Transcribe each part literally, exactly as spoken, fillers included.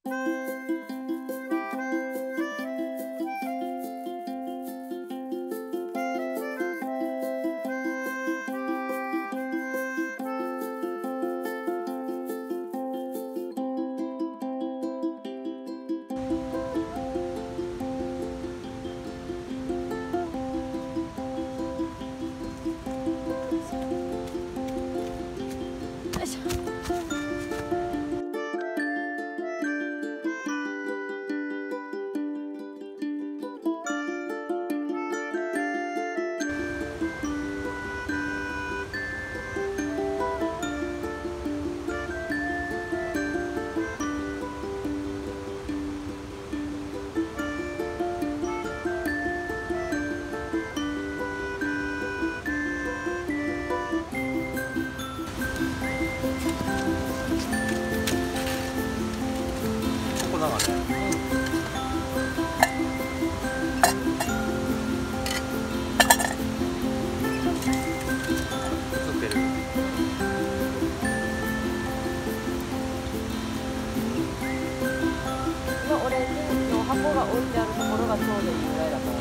が置いてあるところがちょうどいいぐらいだと思う。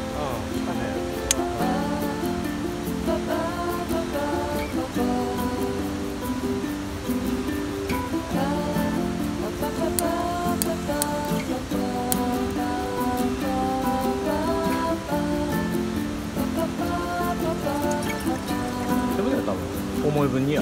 でもね、多分重い分には。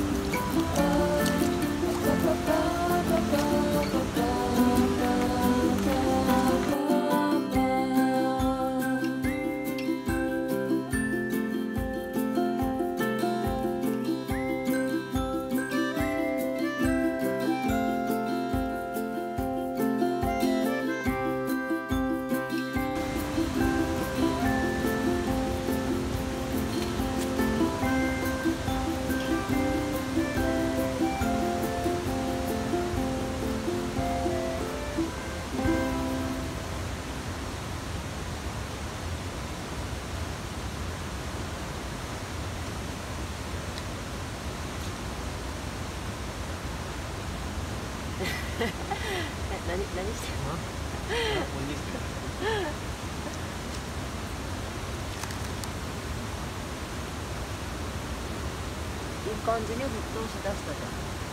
何何してんの？いい感じに沸騰しだしたじゃん。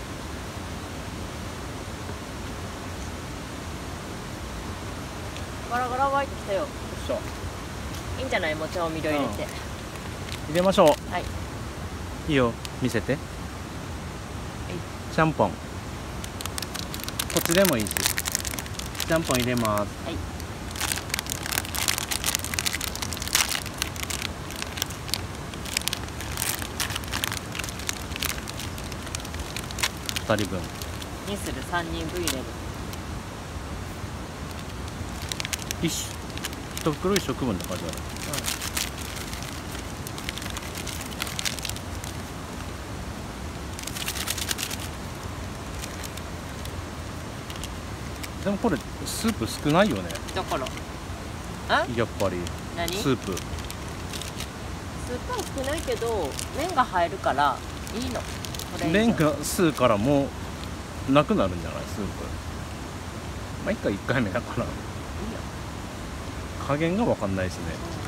ガラガラ沸いてきたよ。よっしゃ。いいんじゃない？もう調味料入れて。 うん、入れましょう。 はい。 いいよ、見せて。はい。ちゃんぽん。こっちでもいいし。ちゃんぽん入れます。 はい。 ふたりぶんにするさんにんぶん入れる。 一緒一袋一食分って感じある。でもこれスープ少ないよね。 だからあやっぱり何スープスープは少ないけど麺が入るからいいの。 麺が吸うからもうなくなるんじゃないスープ。まあいっかいっかいめだからいいよ。加減が分かんないですね。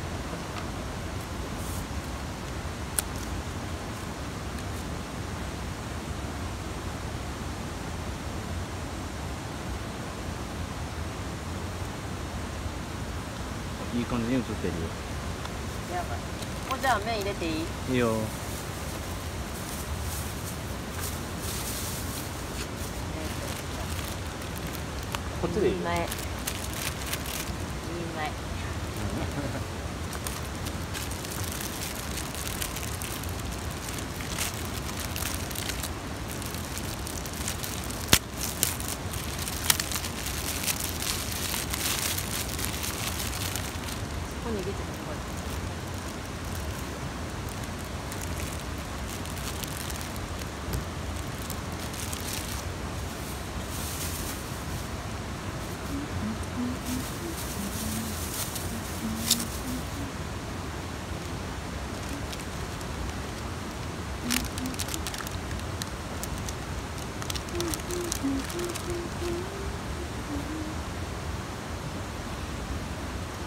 いい感じに映ってるよ。 やばい。もうじゃあ麺入れていい？ いいよ。こっちでいい？ いい前。いい前。そこに入れてた。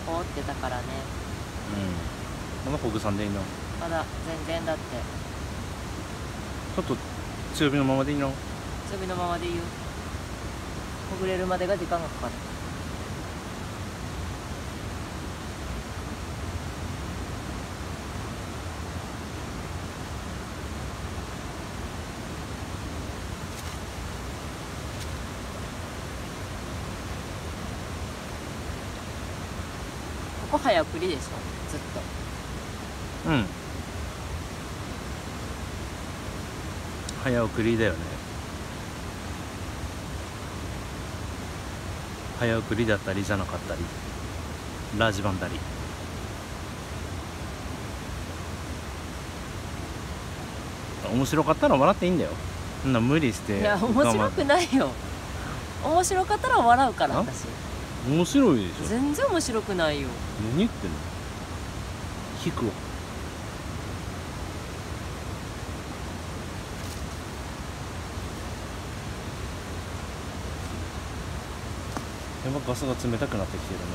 凍ってたからね。 うん、まだほぐさんでいいの？ まだ全然だって。 ちょっと強火のままでいいの？ 強火のままでいいよ。ほぐれるまでが時間がかかる。ここ早送りでしょ、ずっと。 うん、早送りだよね。早送りだったりじゃなかったり、ラジバンだり。面白かったら笑っていいんだよ。そんな無理して。 いや面白くないよ。面白かったら笑うから私。 面白いでしょ。 全然面白くないよ。 何言ってんの？引くわ。やっぱガスが冷たくなってきてるね。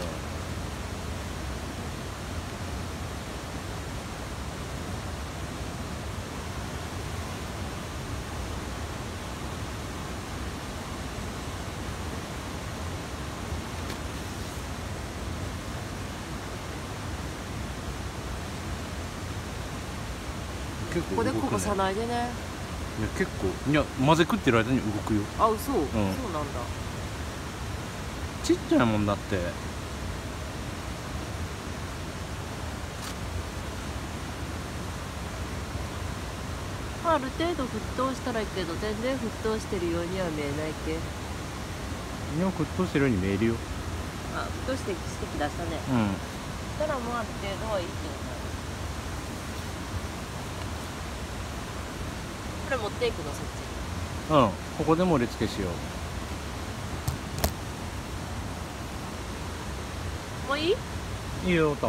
ここでこぼさないでね。 いや結構、いや混ぜ食ってる間に動くよ。 あ、嘘、うん、そうなんだ。 ちっちゃいもんだって。 ある程度沸騰したらいいけど、全然沸騰してるようには見えないけ。 いや沸騰してるように見えるよ。 あ、沸騰して指摘出したね。 うん。 そしたらもうある程度はいいけどな。これ持っていくの、そっち。 うん、ここで盛り付けしよう。もういい？ いいよ、多分。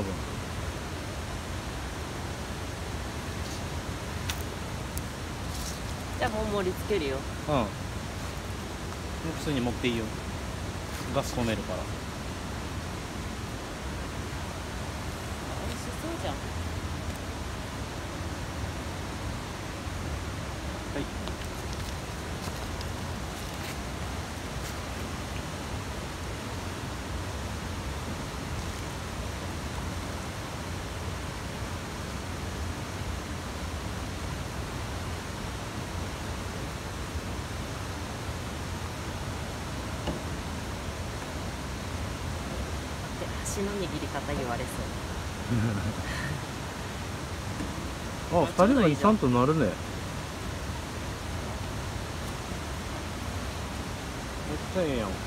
じゃあもう盛り付けるよ。 うん。普通に持っていいよ。ガス止めるから。 美味しそうじゃん。 はい。 箸の握り方言われそう。 あ、二人がにちゃんとなるね。めっちゃええやんか。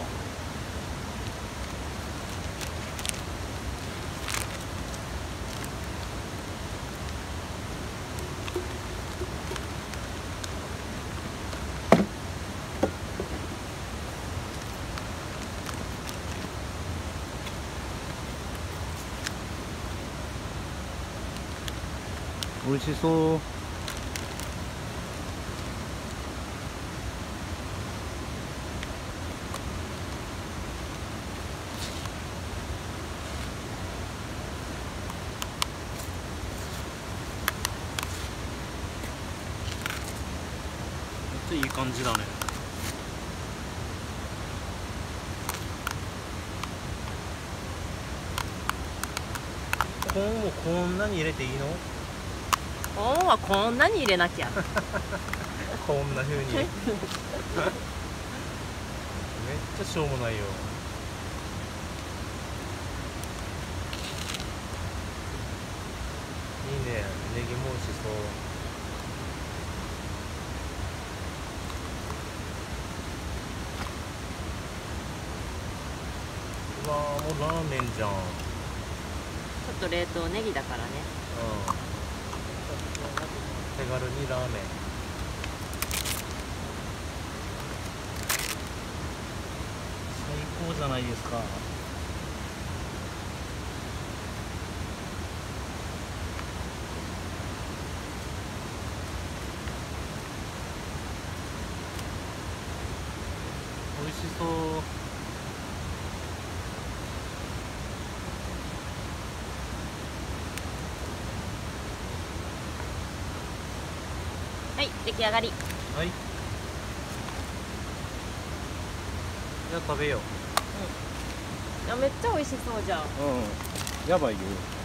美味しそう。めっちゃいい感じだね。コーンをこんなに入れていいの？ コーンはこんなに入れなきゃ。 こんな風にめっちゃしょうもないよ。いいね、ネギも美味しそう。うわー、もうラーメンじゃん。 ちょっと冷凍ネギだからね。 うん、手軽にラーメン。最高じゃないですか。美味しそう。 はい出来上がり。 はい。じゃあ食べよう。 あめっちゃ美味しそうじゃん。 うん。やばいよ。